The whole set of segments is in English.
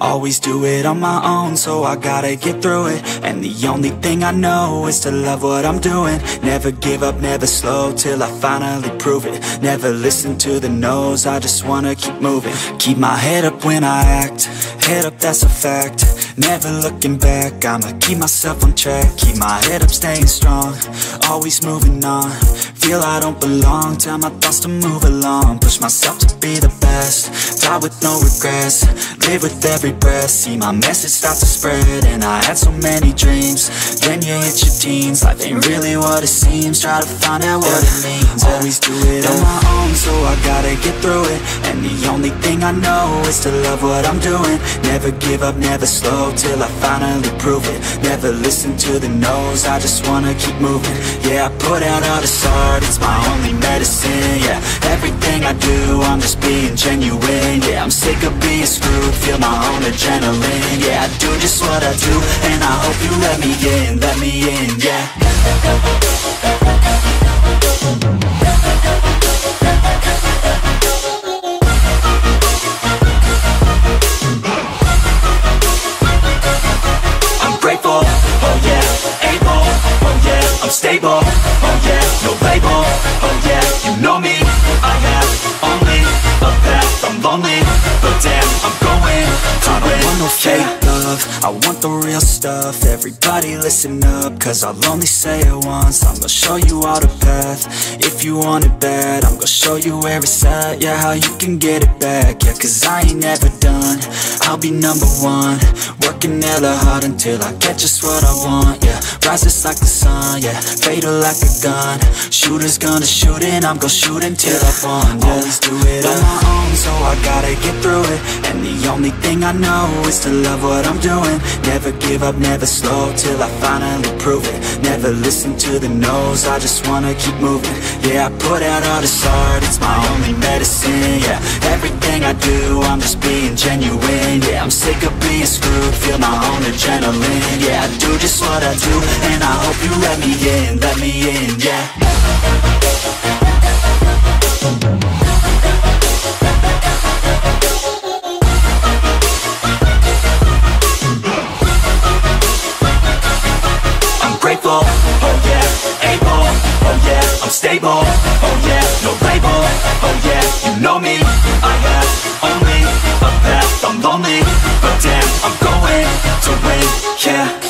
Always do it on my own, so I gotta get through it. And the only thing I know is to love what I'm doing. Never give up, never slow, till I finally prove it. Never listen to the no's, I just wanna keep moving. Keep my head up when I act, head up, that's a fact. Never looking back, I'ma keep myself on track. Keep my head up, staying strong, always moving on. Feel I don't belong, tell my thoughts to move along. Push myself to be the best, die with no regrets. Live with every breath, see my message start to spread. And I had so many dreams, then you hit your teens. Life ain't really what it seems, try to find out what it means. Always do it on my own, so I gotta get through it. And the only thing I know is to love what I'm doing. Never give up, never slow, till I finally prove it. Never listen to the no's, I just wanna keep moving. Yeah, I put out all this art, it's my only medicine. Yeah, everything I do, I'm just being genuine. Yeah, I'm sick of being screwed, feel my own adrenaline. Yeah, I do just what I do, and I hope you let me in, yeah. I'm grateful, oh yeah, able, oh yeah, I'm stable, oh yeah, no label, oh yeah, you know me, I have only a path, I'm lonely, but damn, I'm going to win. I don't want no fake love, I want the real stuff. Everybody listen up, cause I'll only say it once. I'm gonna show you all the path, if you want it bad. I'm gonna show you where it's at, yeah, how you can get it back. Yeah, cause I ain't never done, I'll be number one. Working hella hard until I get just what I want, yeah. Rises like the sun, yeah, fatal like a gun. Shooter's gonna shoot and I'm gonna shoot until I won, yeah. Always do it on my own, so I gotta get through it. And the only thing I know is to love what I'm doing. Never give up, never slow, till I finally prove it. Never listen to the no's, I just wanna keep moving. Yeah, I put out all this art, it's my only medicine. Yeah, everything I do, I'm just being genuine. Yeah, I'm sick of being screwed, feel my own adrenaline. Yeah, I do just what I do, and I hope you let me in, yeah. Grateful, oh yeah, able, oh yeah, I'm stable, oh yeah, no label, oh yeah, you know me, I have only a path, I'm lonely, but damn, I'm going to win, yeah.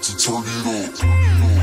about to turn it up.